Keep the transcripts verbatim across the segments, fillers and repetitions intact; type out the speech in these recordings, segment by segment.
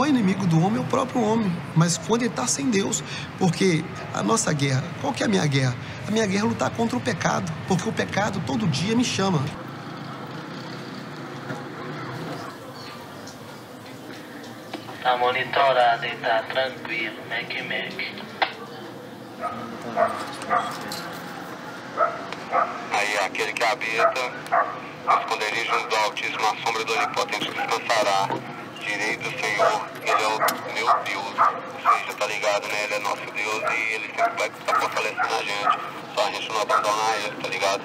inimigo do homem é o próprio homem, mas quando ele está sem Deus. Porque a nossa guerra, qual que é a minha guerra? A minha guerra é lutar contra o pecado, porque o pecado todo dia me chama. Tá monitorado e tá tranquilo, Mac Mac. Aí aquele que habita os esconderijos do Altíssimo, a sombra do Onipotente descansará. Direi do Senhor, Ele é o meu Deus. Você já tá ligado, né? Ele é nosso Deus e Ele sempre vai estar fortalecendo a gente. Só a gente não abandonar Ele, tá ligado?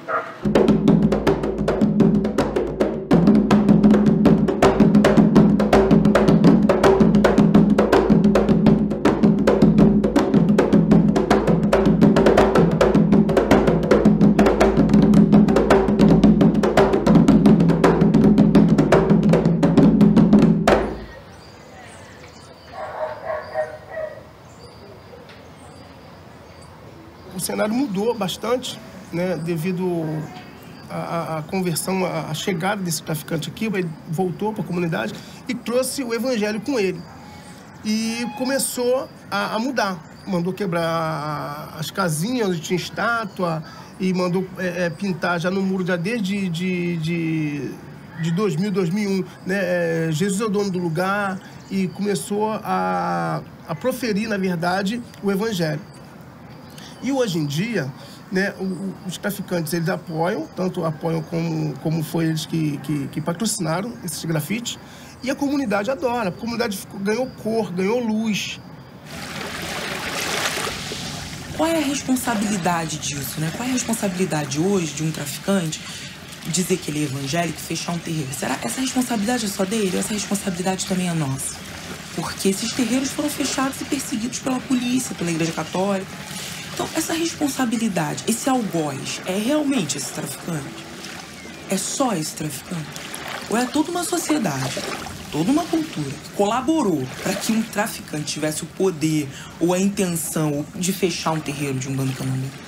O cenário mudou bastante, né, devido à, à conversão, à chegada desse traficante aqui. Ele voltou para a comunidade e trouxe o evangelho com ele. E começou a, a mudar. Mandou quebrar as casinhas onde tinha estátua e mandou é, é, pintar já no muro, já desde de, de, de dois mil, dois mil e um, né, é, Jesus é o dono do lugar, e começou a, a proferir, na verdade, o evangelho. E hoje em dia, né, os traficantes, eles apoiam, tanto apoiam como, como foi eles que, que, que patrocinaram esses grafites, e a comunidade adora. A comunidade ficou, ganhou cor, ganhou luz. Qual é a responsabilidade disso, né? Qual é a responsabilidade hoje de um traficante dizer que ele é evangélico e fechar um terreiro? Será essa responsabilidade é só dele ou essa responsabilidade também é nossa? Porque esses terreiros foram fechados e perseguidos pela polícia, pela Igreja Católica. Então, essa responsabilidade, esse algoz, é realmente esse traficante? É só esse traficante? Ou é toda uma sociedade, toda uma cultura que colaborou para que um traficante tivesse o poder ou a intenção de fechar um terreiro de Umbanda e Candomblé?